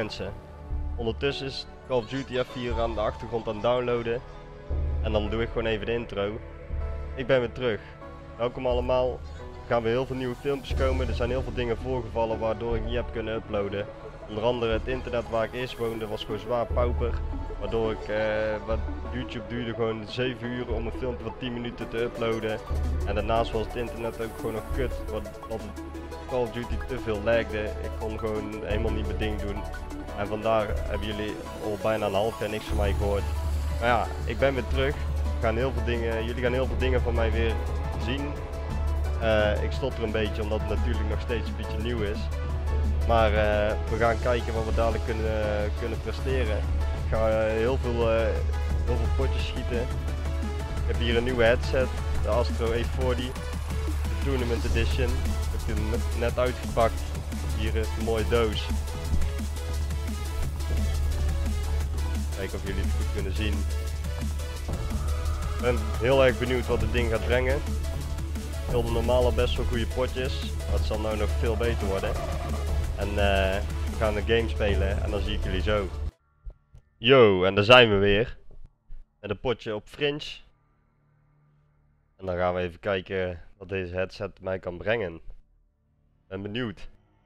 mensen. Ondertussen is Call of Duty even hier aan de achtergrond aan het downloaden. En dan doe ik gewoon even de intro. Ik ben weer terug. Welkom allemaal. Er gaan weer heel veel nieuwe filmpjes komen. Er zijn heel veel dingen voorgevallen waardoor ik niet heb kunnen uploaden. Onder andere het internet waar ik eerst woonde was gewoon zwaar pauper. Waardoor ik, YouTube duurde gewoon 7 uur om een filmpje van 10 minuten te uploaden. En daarnaast was het internet ook gewoon nog kut. Want Call of Duty te veel lagde. Ik kon gewoon helemaal niet mijn ding doen. En vandaar hebben jullie al bijna een half jaar niks van mij gehoord. Maar ja, ik ben weer terug. Jullie gaan heel veel dingen van mij weer zien. Ik stotter een beetje omdat het natuurlijk nog steeds een beetje nieuw is. Maar we gaan kijken wat we dadelijk kunnen presteren. Ik ga heel veel potjes schieten. Ik heb hier een nieuwe headset, de Astro A40, de Tournament Edition. Ik heb hem net uitgepakt. Hier is een mooie doos. Kijken of jullie het goed kunnen zien. Ik ben heel erg benieuwd wat dit ding gaat brengen. Ik wilde normaal al best wel goede potjes, maar het zal nou nog veel beter worden. En we gaan een game spelen en dan zie ik jullie zo. Yo, en daar zijn we weer. Met een potje op Fringe. En dan gaan we even kijken wat deze headset mij kan brengen. Ben benieuwd.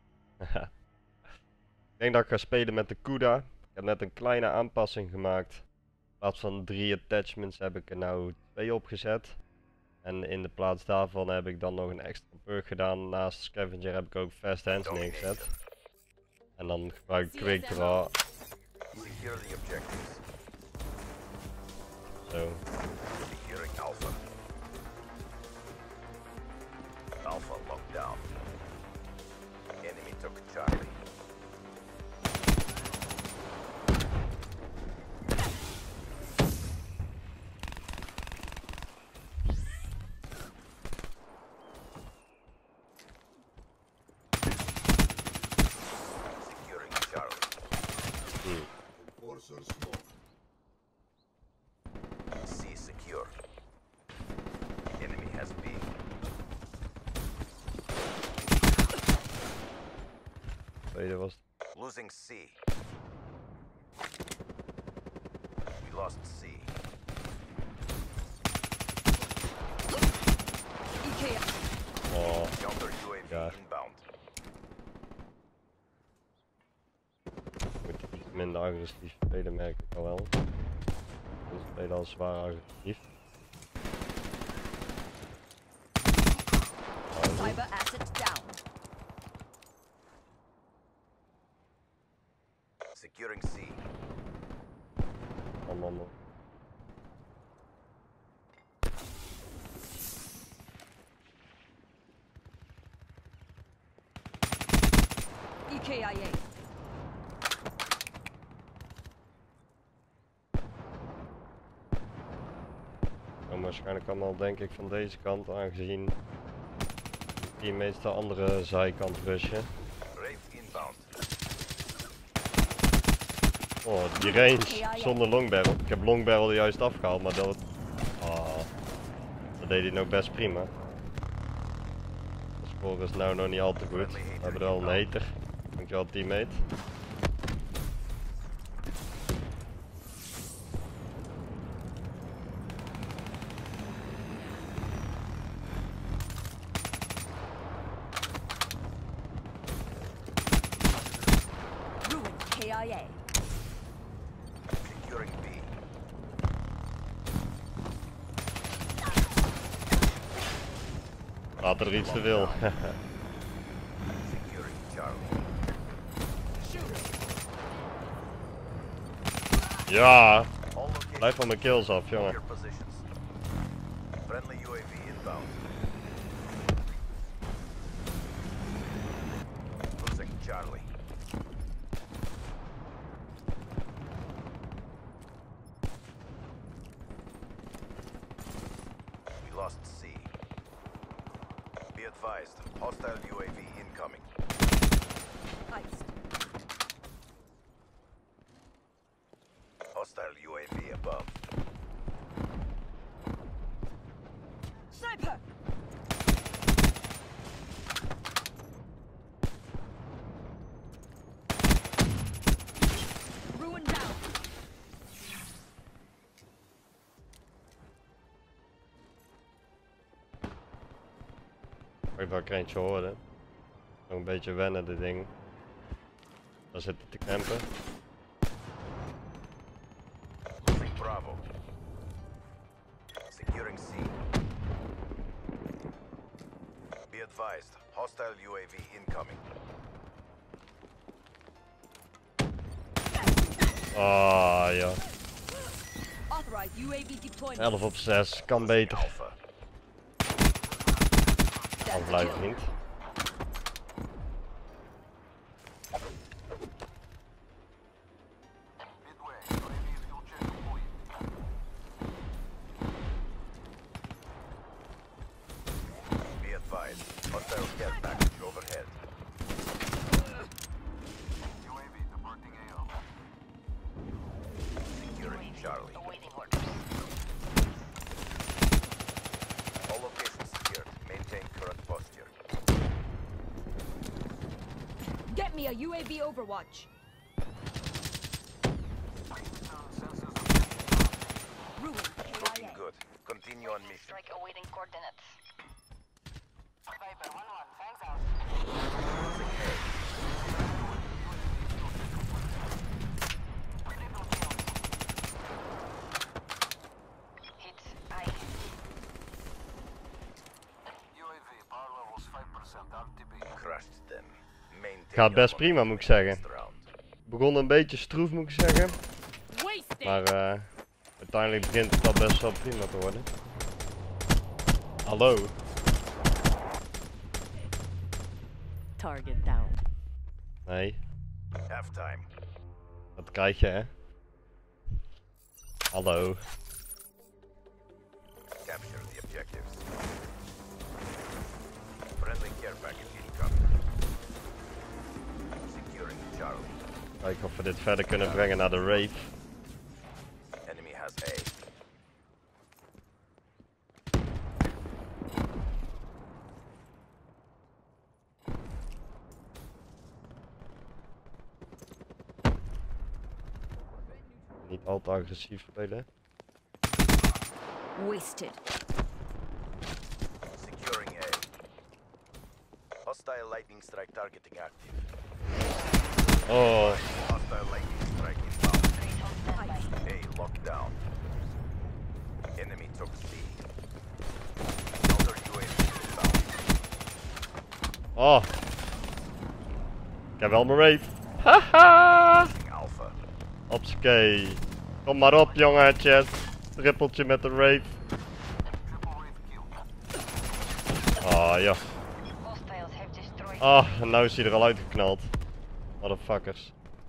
Ik denk dat ik ga spelen met de CUDA. Ik heb net een kleine aanpassing gemaakt. In plaats van 3 attachments heb ik er nou 2 opgezet. En in de plaats daarvan heb ik dan nog een extra perk gedaan. Naast Scavenger heb ik ook Fast Hands neergezet. En dan gebruik ik Quick Draw. Zo. Alpha locked down. Enemy took Charlie. Securing Charlie. C secure. Enemy has B. Tweede was. Losing C. We lost C. Oh, Counter UAV ja. inbound. Moet iets minder agressief spelen, merk ik al wel. We spelen al zwaar agressief. Cyber asset down. Securing C. Allemaal. EKIA. En waarschijnlijk allemaal denk ik van deze kant, aangezien de teammates de andere zijkant rushen. Rave inbound. Oh, die range zonder long barrel. Ik heb long barrel juist afgehaald, maar dat deed hij nou best prima. De score is nou nog niet al te goed. We hebben er al een hater. Dankjewel teammate. Ruined KIA. Securing B. Later er iets te veel. Securing Charlie. Ja, All locations blijf van mijn kills af, jongen. your positions. Friendly UAV inbound. Losing Charlie. We lost C. Be advised, hostile UAV incoming. Iced. Hostile UAV above. Sniper! Ik wil er eentje horen. Nog een beetje wennen dit ding. Daar zit hij te campen. Losing Bravo. Securing C. Be advised, hostile UAV incoming. Ah ja. Authorized UAV deployment. 11 op 6, kan beter. Alpha. Kan blijven niet. Be advised, hostile care package overhead. UAV departing AO. Securing Charlie. All locations secured. Maintain current posture. Get me a UAV overwatch. Ruin Looking KIA. good. Continue on mission. Strike awaiting coordinates. Viper 1-1, fangs out. Losing A. Hit. Aye. UAV power levels 5% RTB. Crushed them. Maintain Gaat best your prima, moet ik zeggen. next round. Begon een beetje stroef, moet ik zeggen. Wasted. Maar uiteindelijk begint het al best wel prima te worden. Hallo. Target down. Nee, Halftime. dat krijg je hè. Hallo. Capture the objectives. Friendly care package incoming. Securing Charlie. Kijken of we dit verder kunnen brengen naar de raid. Enemy has A. Niet al te agressief spelen. Wasted. Securing A. Hostile lightning strike targeting active. Oh, Hostile lightning strike inbound. Raid on standby. A locked down. Enemy took C. Counter UAV inbound. oh. Ik heb wel mijn raid. Haha. Losing Alpha. Hopsakee. Kom maar op jongetjes. Trippeltje met de raid. Triple wave kill. Ah ja. Hostiles have destroyed. Ah, en nou is hij er al uitgeknald. Motherfuckers.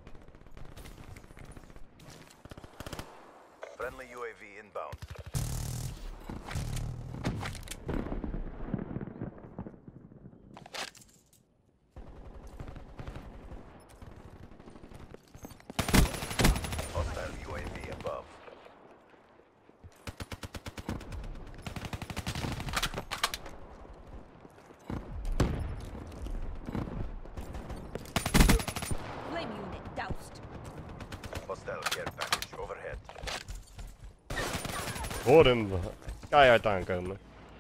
Friendly UAV inbound. Hostile UAV above. Flame unit doused. Hostile care package overhead. Hoor hem keihard aankomen.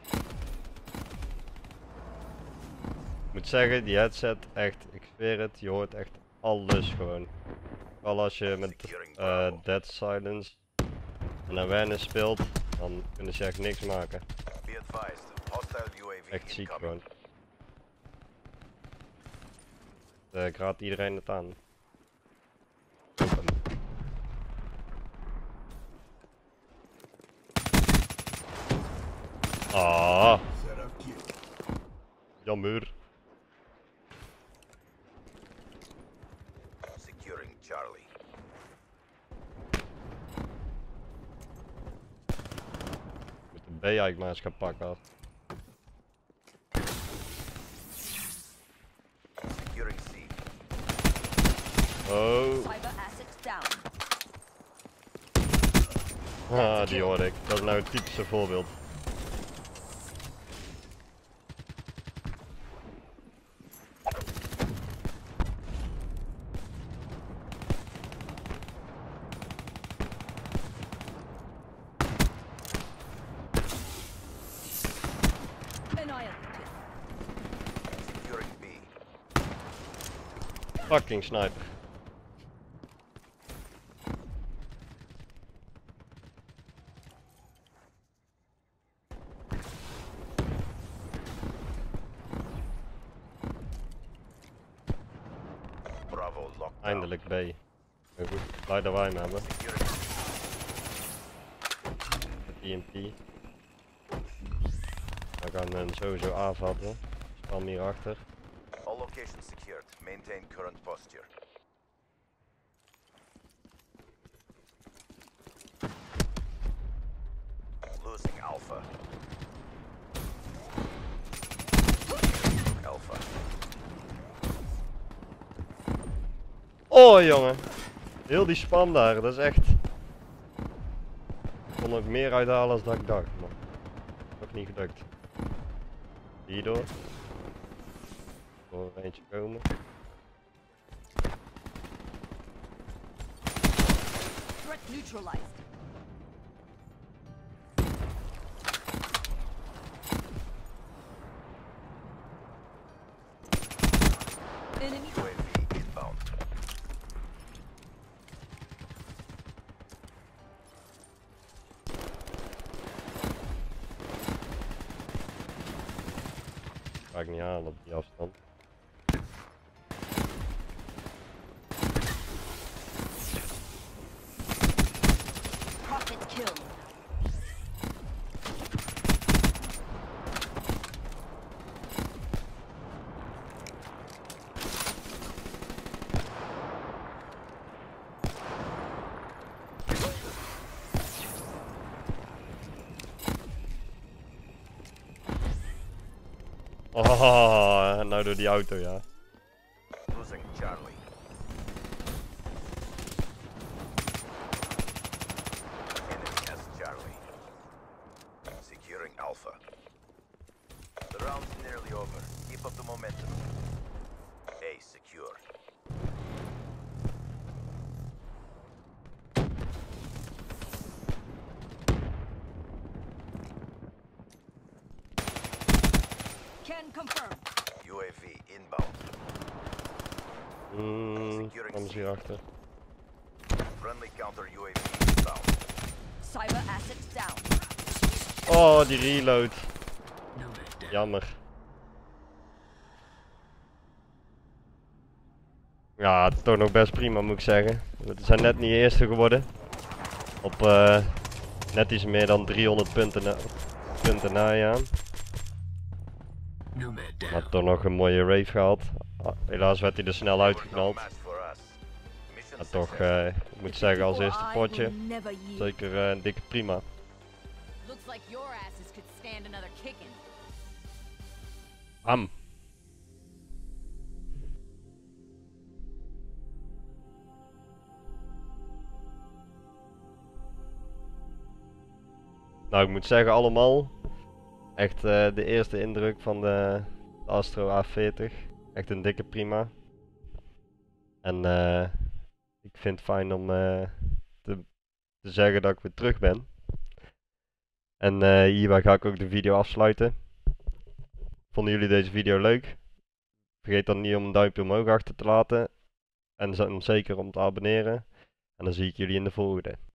Ik moet zeggen, die headset echt, ik zweer het, je hoort echt alles gewoon. Vooral als je met Dead Silence en Awareness speelt, dan kunnen ze echt niks maken. Be advised, hostile UAV Echt ziek incoming. gewoon. Ik raad iedereen het aan. Open. Ah, jammer. Securing Charlie. Moet de B eigenlijk maar eens gaan pakken. Securing C. Oh, Cyber assets down. ah, die hoorde ik. Dat is nou het typische voorbeeld. Annihilated. Fucking sniper. Bravo lockdown. Eindelijk B. Maar goed, blij dat wij hem hebben. TMP. We gaan hem sowieso aanvatten. Spam hierachter. All locations secured. Maintain current posture. Losing Alpha. Alpha. Oh jongen. Heel die spam daar, dat is echt. Ik kon ook meer uithalen dan ik dacht, maar nog niet gelukt. Hierdoor. Door eentje komen. Threat neutralized. Enemy UAV inbound. Ga ik niet halen op die afstand. rocket kill. Oh, nou door die auto, ja. Losing Charlie. Enemy has Charlie. Securing Alpha. The round's nearly over. Keep up the momentum. A secure. Can confirm. UAV inbound. Kom ze hierachter. Friendly counter UAV inbound. Cyber assets down. Oh, die reload. Jammer. Ja, toch nog best prima moet ik zeggen. We zijn net niet eerste geworden. Op net iets meer dan 300 punten na, ja. Maar toch nog een mooie rave gehad. Helaas werd hij er snel uitgeknald. Match for us. Mission Maar toch, success. ik moet zeggen als Or eerste I potje, will never yield. zeker een dikke prima. Looks like your asses could stand another kicking. Am. Nou, ik moet zeggen allemaal, echt de eerste indruk van de Astro A40, echt een dikke prima. En ik vind het fijn om te zeggen dat ik weer terug ben. En hierbij ga ik ook de video afsluiten. Vonden jullie deze video leuk? Vergeet dan niet om een duimpje omhoog achter te laten. En zeker om te abonneren. En dan zie ik jullie in de volgende.